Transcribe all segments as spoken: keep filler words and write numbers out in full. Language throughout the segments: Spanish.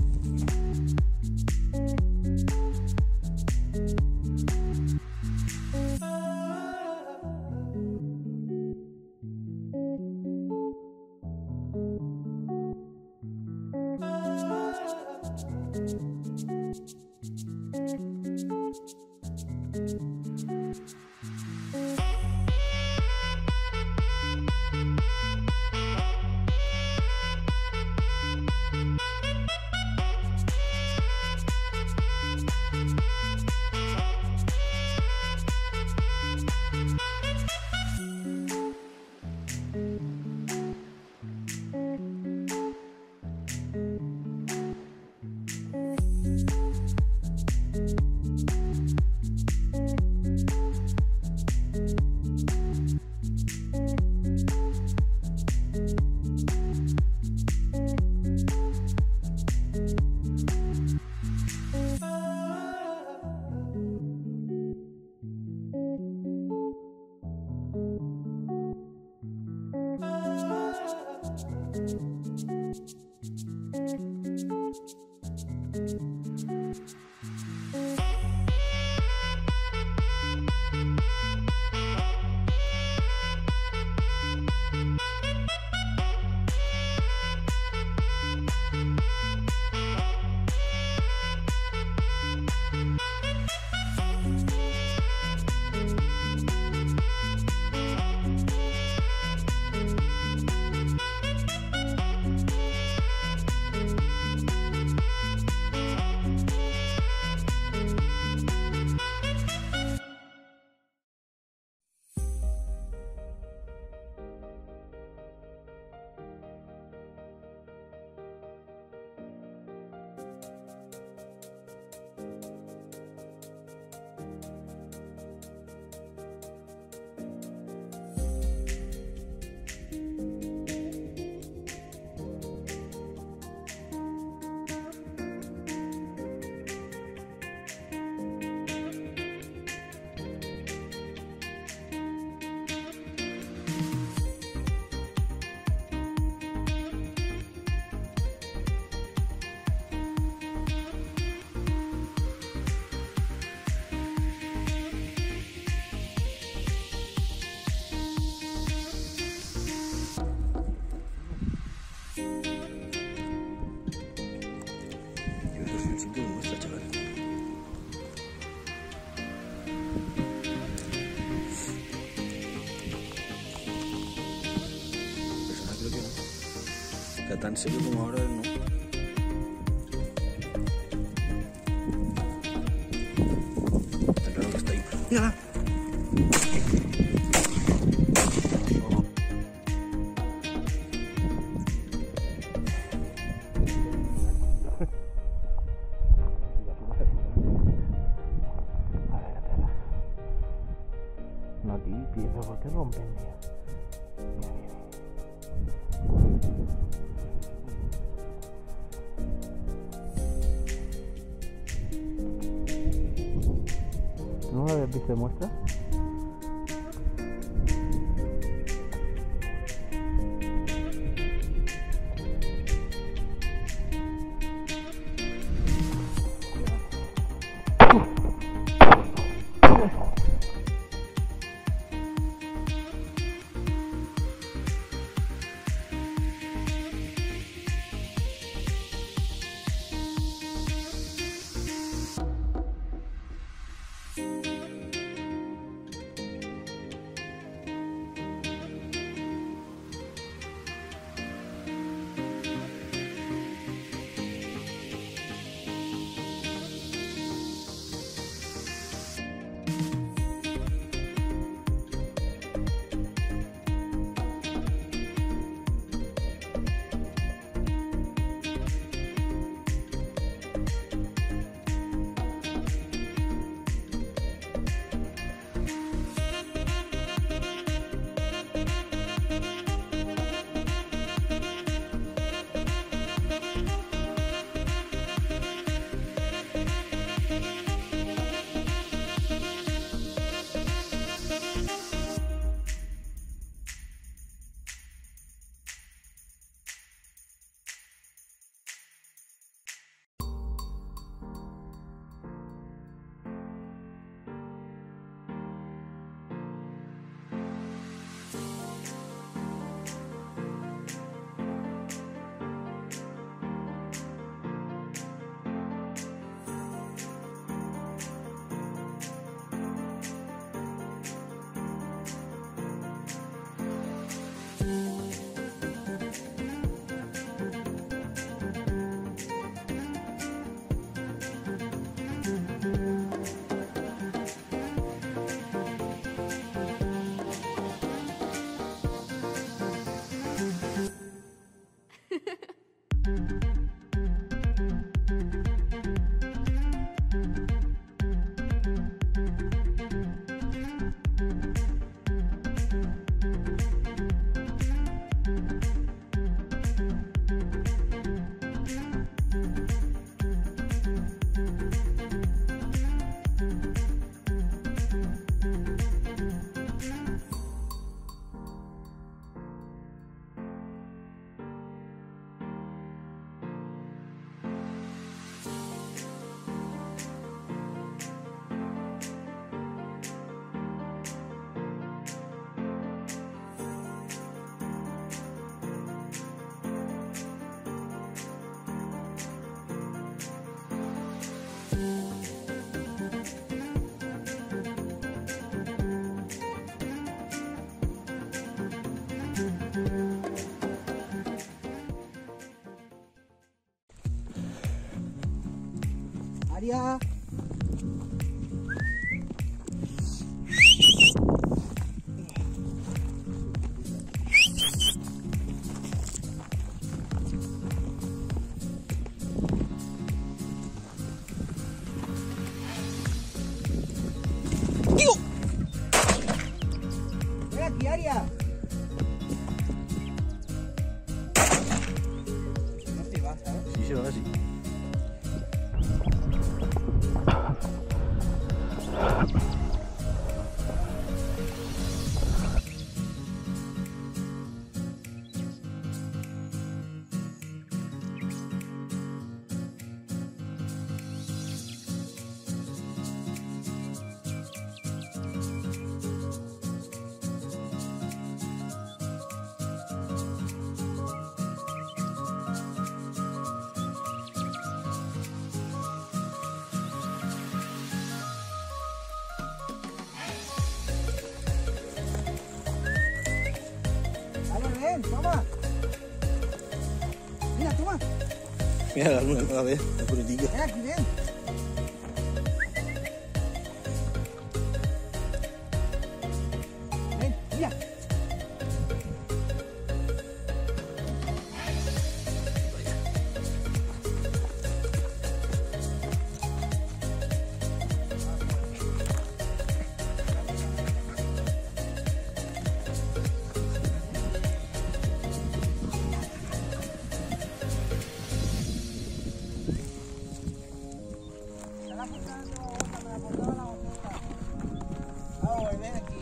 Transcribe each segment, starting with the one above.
Tan serio como ahora, ¿no? Está claro que está ahí. ¡Mírala! No te pienso, ¿por qué rompen, tío? Mira, mira. ¿No lo habías visto de muestra? Aria. ¡Tío! Ven aquí, Aria. No se va, ¿sabes? Sí, se va así. Ven, toma. Mira, toma. Mira la luna otra vez, la puritilla. Ven aquí, ven. Ven, mira. Ven aquí.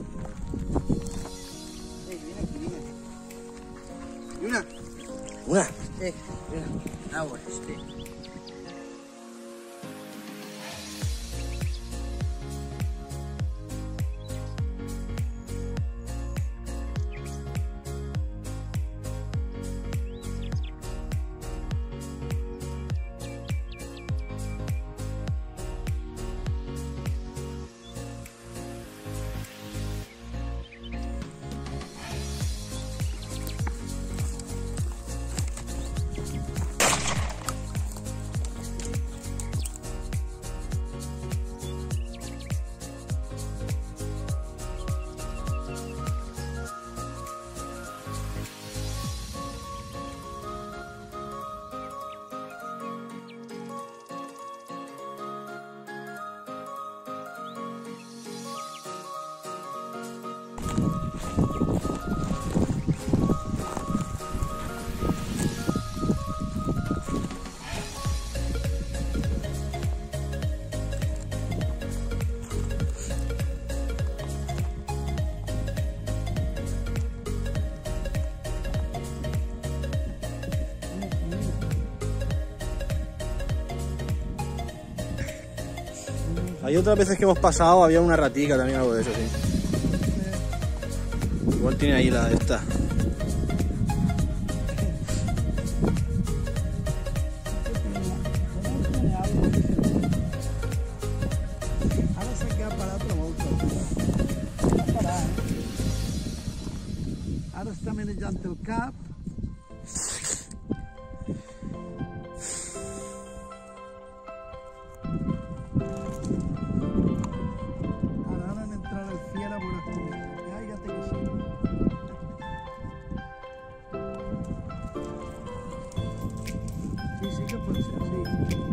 Ven, ven aquí, ven aquí. ¿Y una? Una. Eh, mira. Ahora, este. Hay otras veces que hemos pasado, había una ratica también, algo de eso, sí. Igual tiene ahí la de esta. Ahora se queda para otra volta. Parar, eh? Ara està manejant el cap. Ara, ara han entrat el fiel a veure com. Ja, ja té que ser. Sí, sí que pot ser, sí.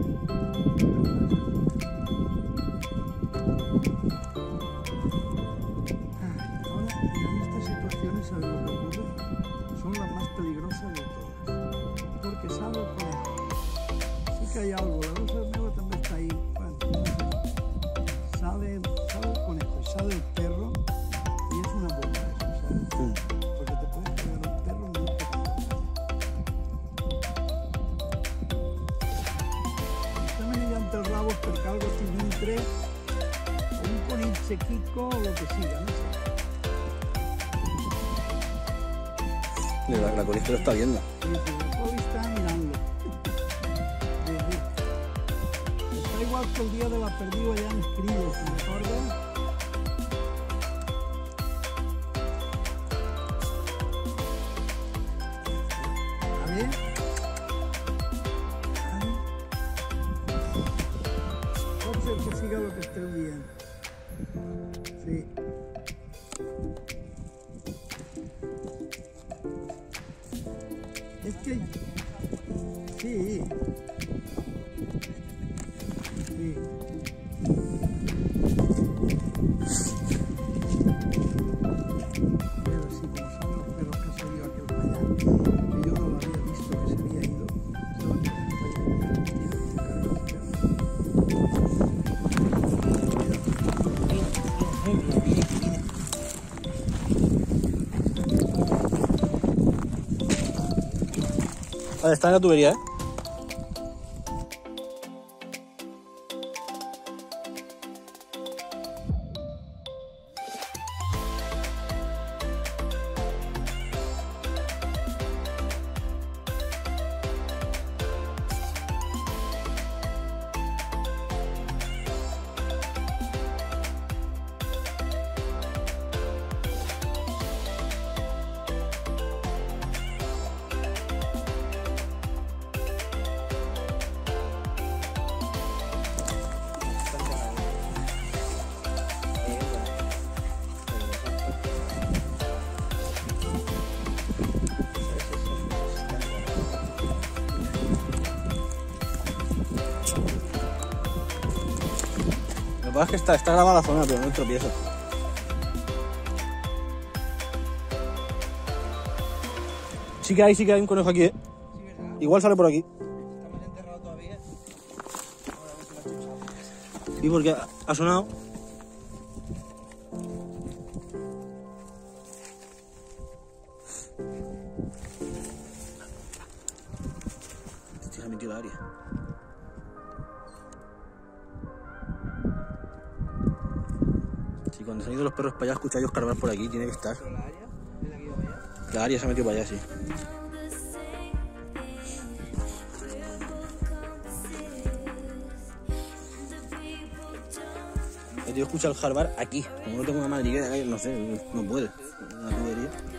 Ahora, en estas situaciones, ¿sabes lo que ocurre? Son las más peligrosas de todas. Porque sale el conejo. Sí que hay algo, la luz del negro también está ahí. Bueno, no sé. Sale, sale el conejo y sale el perro y es una bomba eso, ¿sabes? Mm. Porque te puedes pegar un perro muy pequeño. Està manejant els rabos perquè algo té dintre, o un conill sequico o lo que siga, no sé. La, la coneja lo está viendo. Sí, sí, el Poli está mirando. Sí, sí. Está igual que el día de la perdiu allá en Escribes, ¿me recordes? A ver. A ver. que siga lo que estés viendo. Sí. Es que... Sí. Sí. Pero sí, como son los perros que ha salido aquel para allá, que yo no lo había visto que se había ido, se van para allá, mira, mira, mira, Vale, está en la tubería, ¿eh? Lo que pasa es que está, está grabada la zona, pero no tropiezo. Sí que hay, sí que hay un conejo aquí, ¿eh? Sí, ¿verdad? Igual sale por aquí. Estamos enterrados todavía. Ahora vamos a la chucha. Sí, porque ha, ha sonado. Este se ha metido el área. Si cuando se han ido los perros para allá, escucha yo escarbar por aquí, tiene que estar. ¿Pero la área? ¿Es la que iba para allá? La área se ha metido para allá, sí. El tío escucha el jarbar aquí. Como no tengo una madriguera, no sé, no puede. Una tubería.